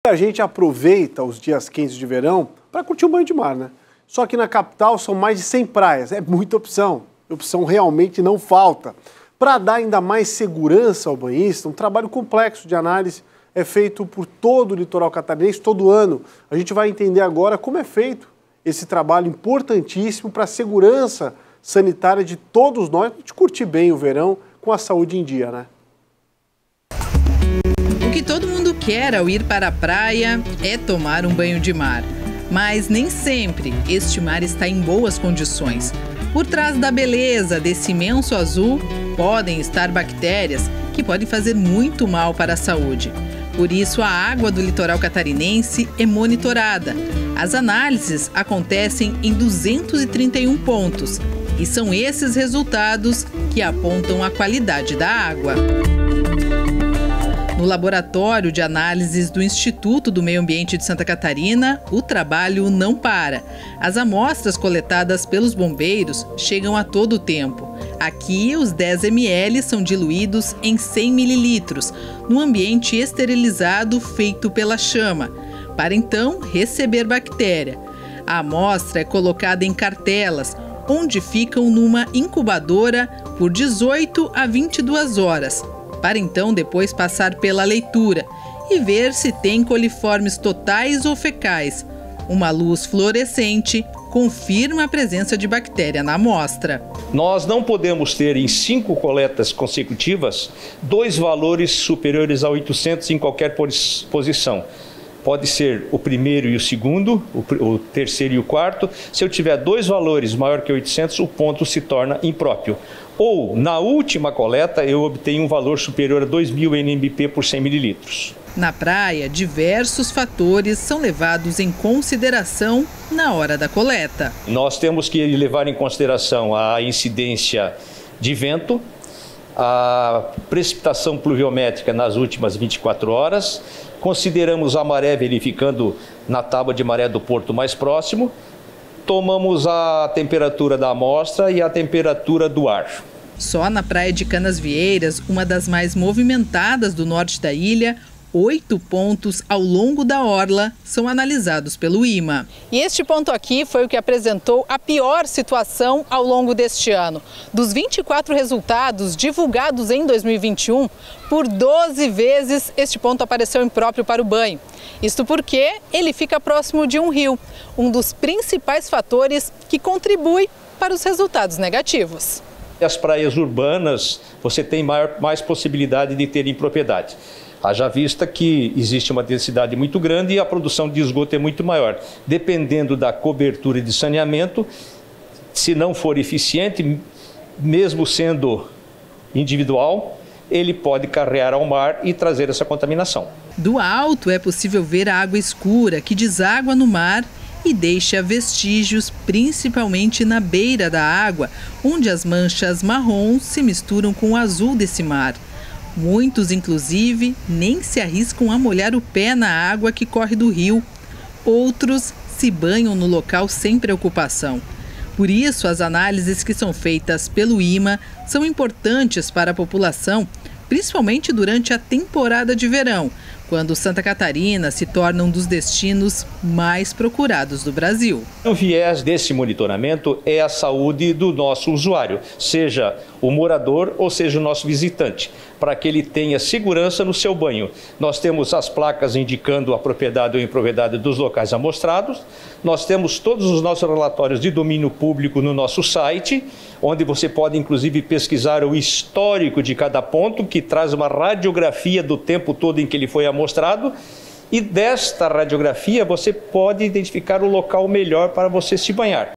Muita gente aproveita os dias quentes de verão para curtir um banho de mar, né? Só que na capital são mais de 100 praias, é muita opção. Opção realmente não falta. Para dar ainda mais segurança ao banhista, um trabalho complexo de análise é feito por todo o litoral catarinense todo ano. A gente vai entender agora como é feito esse trabalho importantíssimo para a segurança sanitária de todos nós, de curtir bem o verão com a saúde em dia, né? O que todo mundo quer ao ir para a praia é tomar um banho de mar. Mas nem sempre este mar está em boas condições. Por trás da beleza desse imenso azul, podem estar bactérias que podem fazer muito mal para a saúde. Por isso, a água do litoral catarinense é monitorada. As análises acontecem em 231 pontos. E são esses resultados que apontam a qualidade da água. No Laboratório de Análises do Instituto do Meio Ambiente de Santa Catarina, o trabalho não para. As amostras coletadas pelos bombeiros chegam a todo tempo. Aqui, os 10 ml são diluídos em 100 mililitros, num ambiente esterilizado feito pela chama, para então receber bactéria. A amostra é colocada em cartelas, onde ficam numa incubadora por 18 a 22 horas. Para então depois passar pela leitura e ver se tem coliformes totais ou fecais. Uma luz fluorescente confirma a presença de bactéria na amostra. Nós não podemos ter em 5 coletas consecutivas 2 valores superiores a 800 em qualquer posição. Pode ser o primeiro e o segundo, o terceiro e o quarto. Se eu tiver 2 valores maior que 800, o ponto se torna impróprio. Ou, na última coleta, eu obtenho um valor superior a 2.000 NMP por 100 mililitros. Na praia, diversos fatores são levados em consideração na hora da coleta. Nós temos que levar em consideração a incidência de vento, a precipitação pluviométrica nas últimas 24 horas, consideramos a maré verificando na tábua de maré do porto mais próximo, tomamos a temperatura da amostra e a temperatura do ar. Só na praia de Canasvieiras, uma das mais movimentadas do norte da ilha, 8 pontos ao longo da orla são analisados pelo IMA. E este ponto aqui foi o que apresentou a pior situação ao longo deste ano. Dos 24 resultados divulgados em 2021, por 12 vezes este ponto apareceu impróprio para o banho. Isto porque ele fica próximo de um rio, um dos principais fatores que contribui para os resultados negativos. As praias urbanas, você tem mais possibilidade de ter impropriedade. Haja vista que existe uma densidade muito grande e a produção de esgoto é muito maior. Dependendo da cobertura de saneamento, se não for eficiente, mesmo sendo individual, ele pode carrear ao mar e trazer essa contaminação. Do alto é possível ver a água escura que deságua no mar e deixa vestígios, principalmente na beira da água, onde as manchas marrons se misturam com o azul desse mar. Muitos, inclusive, nem se arriscam a molhar o pé na água que corre do rio. Outros se banham no local sem preocupação. Por isso, as análises que são feitas pelo IMA são importantes para a população, principalmente durante a temporada de verão, quando Santa Catarina se torna um dos destinos mais procurados do Brasil. O viés desse monitoramento é a saúde do nosso usuário, seja o morador ou seja o nosso visitante, para que ele tenha segurança no seu banho. Nós temos as placas indicando a propriedade ou impropriedade dos locais amostrados, nós temos todos os nossos relatórios de domínio público no nosso site, onde você pode inclusive pesquisar o histórico de cada ponto, que traz uma radiografia do tempo todo em que ele foi amostrado, e desta radiografia você pode identificar o local melhor para você se banhar.